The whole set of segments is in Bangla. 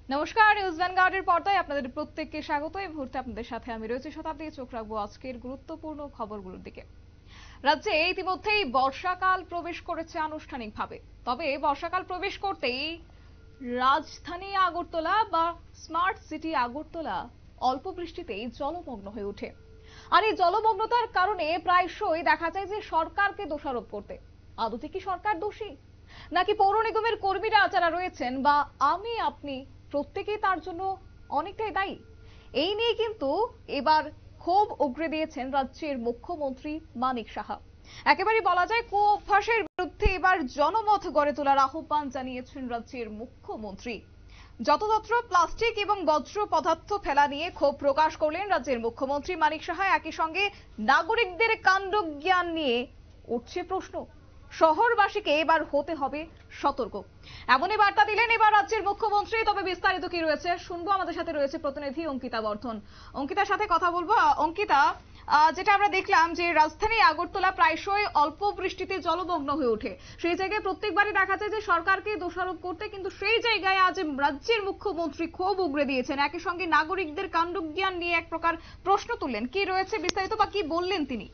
নমস্কার, নিউজ ভ্যানগার্ডের পর্দায় আপনাদের প্রত্যেককে স্বাগত। এই মুহূর্তে আপনাদের সাথে আমি রয়েছি শতাব্দী। চোখ রাখবো আজকের গুরুত্বপূর্ণ খবরগুলোর দিকে। রাজ্যে ইতিমধ্যেই বর্ষাকাল প্রবেশ করেছে আনুষ্ঠানিকভাবে। তবে বর্ষাকাল প্রবেশ করতেই রাজধানী আগরতলা বা স্মার্ট সিটি আগরতলা অল্প বৃষ্টিতেই জলমগ্ন হয়ে ওঠে। আর এই জলমগ্নতার কারণে প্রায়শই দেখা যায় যে সরকারকে দোষারোপ করতে। আদতে কি সরকার দোষী, নাকি পৌর নিগমের কর্মীরা যারা রয়েছেন বা আপনি প্রত্যেকেই তার জন্য অনেকটাই দায়ী? এই নিয়ে কিন্তু এবার ক্ষোভ উগরে দিয়েছেন রাজ্যের মুখ্যমন্ত্রী মানিক সাহা। একেবারে বলা যায় কুঅভ্যাসের বিরুদ্ধে এবার জনমত গড়ে তোলার আহ্বান জানিয়েছেন রাজ্যের মুখ্যমন্ত্রী। যত্রতত্র প্লাস্টিক এবং বজ্র পদার্থ ফেলা নিয়ে ক্ষোভ প্রকাশ করলেন রাজ্যের মুখ্যমন্ত্রী মানিক সাহা। একই সঙ্গে নাগরিকদের কাণ্ডজ্ঞান নিয়ে উঠছে প্রশ্ন। শহরবাসীকে এবার হতে হবে সতর্ক, এমনই বার্তা দিলেন এবার রাজ্যের মুখ্যমন্ত্রী। তবে বিস্তারিত কি রয়েছে শুনবো, আমাদের সাথে রয়েছে প্রতিনিধি অঙ্কিতা বর্ধন। অঙ্কিতার সাথে কথা বলবো। অঙ্কিতা, যেটা আমরা দেখলাম যে রাজধানী আগরতলা প্রায়শই অল্প বৃষ্টিতে জলমগ্ন হয়ে ওঠে। সেই জায়গায় প্রত্যেকবারই দেখা যায় যে সরকারকে দোষারোপ করতে, কিন্তু সেই জায়গায় আজ রাজ্যের মুখ্যমন্ত্রী ক্ষোভ উগরে দিয়েছেন। একই সঙ্গে নাগরিকদের কাণ্ডজ্ঞান নিয়ে এক প্রকার প্রশ্ন তুললেন। কি রয়েছে বিস্তারিত বা কি বললেন তিনি?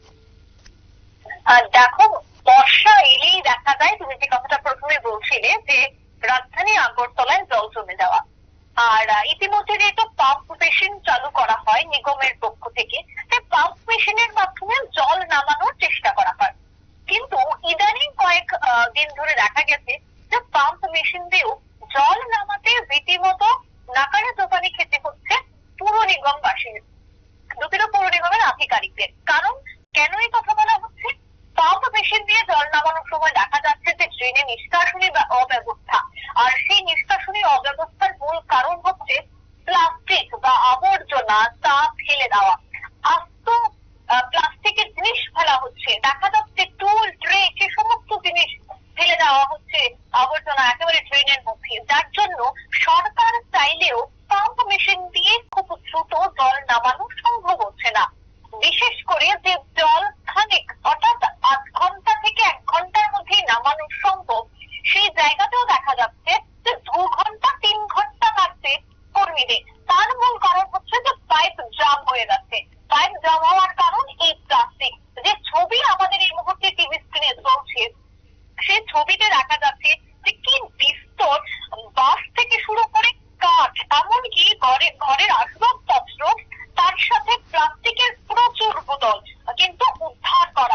দেখো, বর্ষা এলেই দেখা যায়, তুমি যে কথাটা প্রথমে বলছিলে যে রাজধানী আগরতলায় জল জমে যাওয়া, আর ইতিমধ্যে যেহেতু পাম্প মেশিন চালু করা হয় নিগমের পক্ষ থেকে, পাম্প মেশিনের মাধ্যমে জল নামানোর চেষ্টা করা হয়। কিন্তু ইদানিং কয়েক দিন ধরে দেখা গেছে যে পাম্প মেশিন দিয়েও জল নামাতে রীতিমতো নাকারে দোকানি খেতে হচ্ছে পুর নিগমবাসীর, দুটো পৌর নিগমের আধিকারিকদের। কারণ কেন এই কথা বলা হচ্ছে? পাম্প মেশিন দিয়ে জল নামানোর সময় দেখা যাচ্ছে যে ড্রেনে নিষ্কাশনী অব্যবস্থা, আর সেই নিষ্কাশনী অব্যবস্থার মূল কারণ হচ্ছে প্লাস্টিক বা আবর্জনা তা ফেলে দেওয়া। আস্ত প্লাস্টিকের জিনিস ফেলা হচ্ছে, দেখা যাচ্ছে টুল ট্রে সে সমস্ত জিনিস ফেলে দেওয়া হচ্ছে আবর্জনা একেবারে ড্রেনের মধ্যে, যার জন্য সরকার চাইলেও পাম্প মেশিন দিয়ে খুব দ্রুত জল নামানো সম্ভব হচ্ছে না। বিশেষ করে যে জল খানিক অর্থাৎ আধ ঘন্টা থেকে 1 ঘন্টার মধ্যে নামানো সম্ভব, সেই জায়গাতেও দেখা যাচ্ছে যে 2 ঘন্টা 3 ঘন্টা লাগছে কর্মীদের। তার মূল কারণ হচ্ছে যে পাইপ জাম হয়ে যাচ্ছে। পাইপ জাম হওয়ার কারণ এই প্লাস্টিক। যে ছবি আমাদের এই মুহূর্তে টিভি স্ক্রিনে চলছে, সেই ছবিতে দেখা যাচ্ছে যে কি বিস্তর বাঁশ থেকে শুরু করে কাঠ, এমনকি ঘরের আসবাবপত্র, তার সাথে প্লাস্টিকের প্রচুর বোতল কিন্তু উদ্ধার করা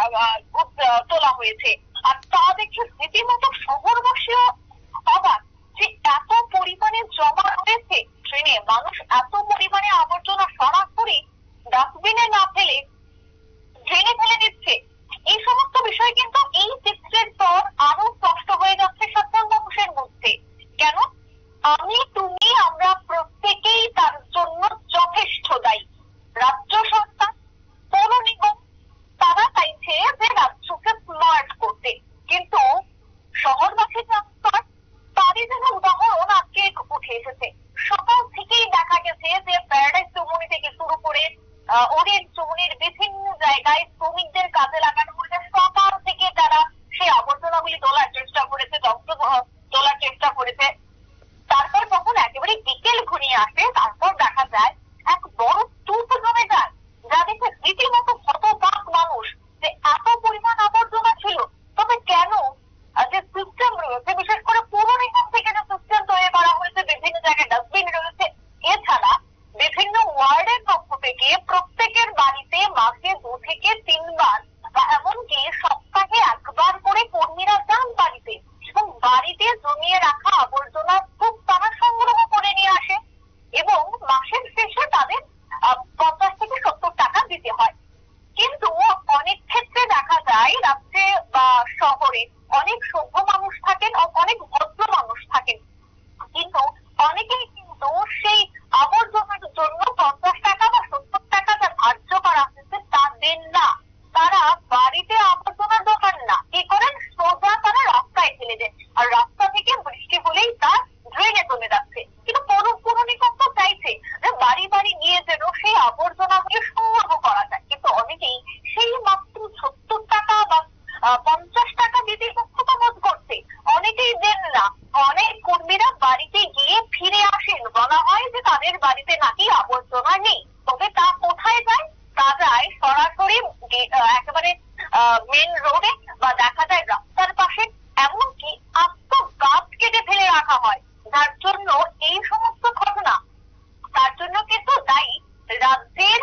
তোলা হয়েছে। আর তা দেখে রীতিমতো শহরবাসীও অবাক যে এত পরিমাণে জমা রয়েছে ট্রেনে। মানুষ এত পরিমাণে আবর্জনা সরাসরি ডাস্টবিনে না ফেলে ট্রেনে ফেলে দিচ্ছে। এই সমস্ত বিষয় কিন্তু এই চিত্রের পর আরো স্পষ্ট হয়ে যাচ্ছে সাধারণ মানুষের মধ্যে। কেন? আমি, তুমি, আমরা প্রত্যেকেই তার জন্য যথেষ্ট দায়ী। রাজ্য সরকার, পৌর নিগম তারা চাইছে যে রাজ্যকে স্মার্ট করতে, কিন্তু শহরবাসী তারই যেন উদাহরণ আজকে উঠে এসেছে। সকাল থেকেই দেখা গেছে যে প্যারাডাইস চৌমুহনী থেকে শুরু করে ওরিয়েন্ট চৌমুহনীর বিভিন্ন জায়গায় শ্রমিকদের কাজে লাগানো হয়েছে। সকাল থেকে তারা সেই আবর্জনাগুলি তোলার চেষ্টা করেছে, তোলার চেষ্টা করেছে। তারপর যখন একেবারে বিকেল ঘনিয়ে আসে, তারপর দেখা যায় এক বড় স্তূপ জমে যায়, যা দেখে রীতিমতো হতবাক মানুষ যে এত পরিমাণ আবর্জনা ছিল। তবে কেন? যে সিস্টেম রয়েছে, বিশেষ করে পৌর নিগম থেকে যে সিস্টেম তৈরি করা হয়েছে, বিভিন্ন জায়গায় ডাস্টবিন রয়েছে, এছাড়া বিভিন্ন ওয়ার্ডের পক্ষ থেকে প্রত্যেকের বাড়িতে মাসে 2 থেকে 3 বার বা এমনকি সপ্তাহে 1 বার করে কর্মীরা যান বাড়িতে, এবং বাড়িতে জমিয়ে রাখা আবর্জনা খুব তারা সংগ্রহ করে নিয়ে আসে এবং মাসের শেষে বলা হয় যে তাদের বাড়িতে নাকি আবর্জনা নেই, তবে তা কোথায় যায়? তা যায় সরাসরি একেবারে মেন রোডে, বা দেখা যায় রাস্তার পাশে, এমনকি আস্ত গাছ কেটে ফেলে রাখা হয়। যার জন্য এই সমস্ত ঘটনা, তার জন্য কিন্তু দায়ী রাজ্যের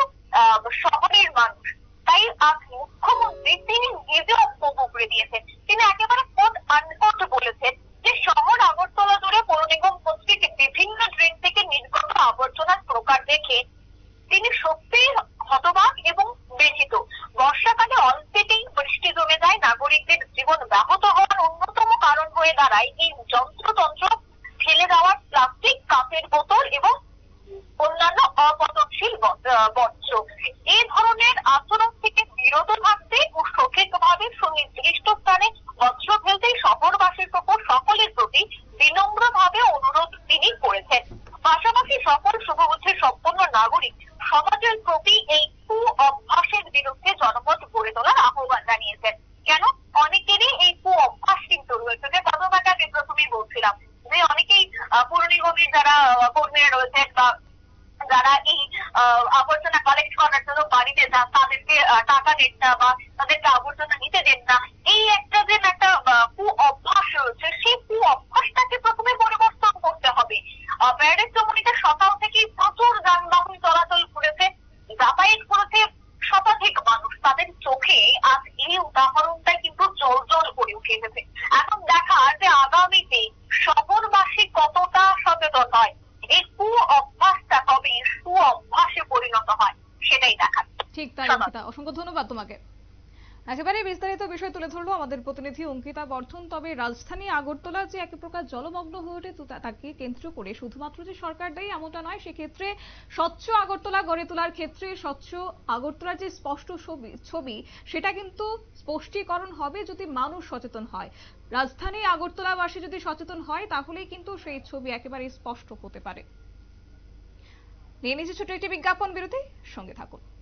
শহরের মানুষ। তাই আজ মুখ্যমন্ত্রী তিনি নিজে বক্তব্য করে দিয়েছেন। তিনি একেবারে কোট আনকোট বলেছেন যে শহর আগরতলা জুড়ে পৌর নিগম কর্তৃক বিভিন্ন ড্রেন থেকে নির্গত আবর্জনার প্রকার দেখে তিনি সত্যিই হতবাক এবং ব্যথিত। বর্ষাকালে অল্পেতেই বৃষ্টি জমে যায়, নাগরিকদের জীবন ব্যাহত হওয়ার অন্যতম কারণ হয়ে দাঁড়ায় এই যন্ত্রতন্ত্র ফেলে দেওয়ার প্লাস্টিক, কাঁচের বোতল এবং অন্যান্য অপচনশীল বর্জ্য। এই ধরনের আচরণ থেকে বিরত থাকতে ও সঠিকভাবে সুনির্দিষ্ট স্থানে বর্জ্য ফেলতেই শহরবাসীর উপর সকলের প্রতি বিনম্রভাবে অনুরোধ তিনি করেছেন। পাশাপাশি সকল শুভবুদ্ধি সম্পন্ন নাগরিক সমাজের প্রতি এই কু অভ্যাসের বিরুদ্ধে জনমত গড়ে তোলার আহ্বান জানিয়েছেন। কেন? অনেকেরই এই কু অভ্যাস কিন্তু রয়েছে, যে কথাটাকে আমি প্রথমেই বলছিলাম যে অনেকেই পৌর নিগমের যারা কর্মীরা রয়েছেন বা যারা এই আবর্জনা কালেক্ট করার জন্য বাড়িতে যান, তাদেরকে টাকা দেন না বা তাদেরকে আবর্জনা নিতে দেন না, এই একটা যে একটা কু অভ্যাস রয়েছে, সেই কু অভ্যাসটাকে প্রথমে পরিবর্তন করতে হবে। ব্যারেজ চমনিতে সকাল থেকেই প্রচুর যানবাহন চলাচল করেছে, যাতায়াত করেছে শতাধিক মানুষ। তাদের চোখে আজ এই উদাহরণটা কিন্তু জল করে উঠে এসেছে। এখন দেখা যে আগামীতে শহরবাসী কতটা সচেতন হয়, এই কু অভ্যাসটা কবে সু অভ্যাসে পরিণত হয়, সেটাই দেখার। ঠিক তাই অঙ্কিতা, অসংখ্য ধন্যবাদ তোমাকে। একেবারে বিস্তারিত বিষয় তুলে ধরলো আমাদের প্রতিনিধি অঙ্কিতা বর্ধন। তবে রাজধানী আগরতলা যে এক প্রকার জলমগ্ন হয়ে ওঠে, তাকে কেন্দ্র করে শুধুমাত্র যে সরকার দায়ী এমনটা নয়। সেক্ষেত্রে স্বচ্ছ আগরতলা গড়ে তোলার ক্ষেত্রে স্বচ্ছ আগরতলার যে স্পষ্ট ছবি সেটা কিন্তু স্পষ্টীকরণ হবে যদি মানুষ সচেতন হয়। রাজধানী আগরতলাবাসী যদি সচেতন হয় তাহলেই কিন্তু সেই ছবি একেবারে স্পষ্ট হতে পারে। নিয়ে নিচ্ছে ছোট একটি বিজ্ঞাপন বিরতি, সঙ্গে থাকুন।